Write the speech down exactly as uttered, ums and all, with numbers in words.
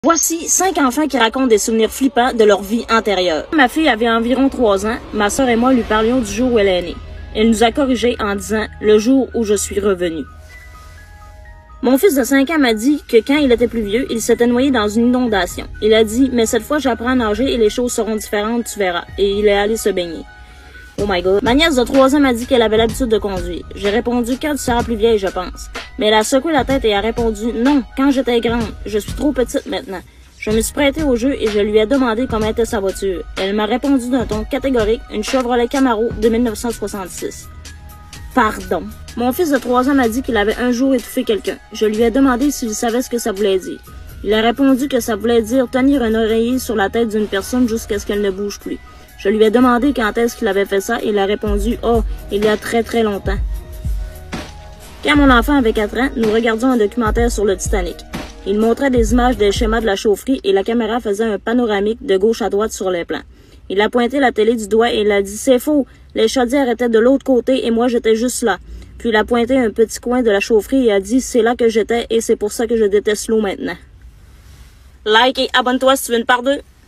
Voici cinq enfants qui racontent des souvenirs flippants de leur vie antérieure. Ma fille avait environ trois ans. Ma sœur et moi lui parlions du jour où elle est née. Elle nous a corrigés en disant « le jour où je suis revenue ». Mon fils de cinq ans m'a dit que quand il était plus vieux, il s'était noyé dans une inondation. Il a dit « mais cette fois j'apprends à nager et les choses seront différentes, tu verras ». Et il est allé se baigner. Oh my god. Ma nièce de trois ans m'a dit qu'elle avait l'habitude de conduire. J'ai répondu quand tu seras plus vieille, je pense. Mais elle a secoué la tête et a répondu non, quand j'étais grande. Je suis trop petite maintenant. Je me suis prêtée au jeu et je lui ai demandé comment était sa voiture. Elle m'a répondu d'un ton catégorique, une Chevrolet Camaro de mille neuf cent soixante-six. Pardon. Mon fils de trois ans m'a dit qu'il avait un jour étouffé quelqu'un. Je lui ai demandé s'il savait ce que ça voulait dire. Il a répondu que ça voulait dire tenir un oreiller sur la tête d'une personne jusqu'à ce qu'elle ne bouge plus. Je lui ai demandé quand est-ce qu'il avait fait ça et il a répondu « Oh, il y a très très longtemps ». Quand mon enfant avait quatre ans, nous regardions un documentaire sur le Titanic. Il montrait des images des schémas de la chaufferie et la caméra faisait un panoramique de gauche à droite sur les plans. Il a pointé la télé du doigt et il a dit « C'est faux, les chaudières étaient de l'autre côté et moi j'étais juste là ». Puis il a pointé un petit coin de la chaufferie et a dit « C'est là que j'étais et c'est pour ça que je déteste l'eau maintenant ». Like et abonne-toi si tu veux une part deux.